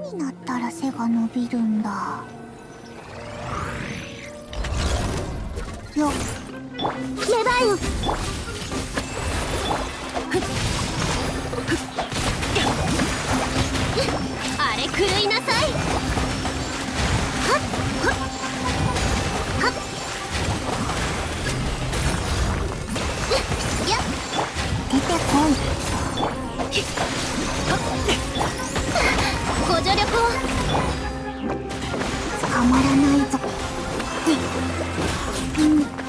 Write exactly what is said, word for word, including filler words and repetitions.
になったら背が伸びるんだ。よっ、レバイン。あれ狂いなさい。はっはっはっ。やっ、出てこい。ご助力を。捕まらないぞ。うん。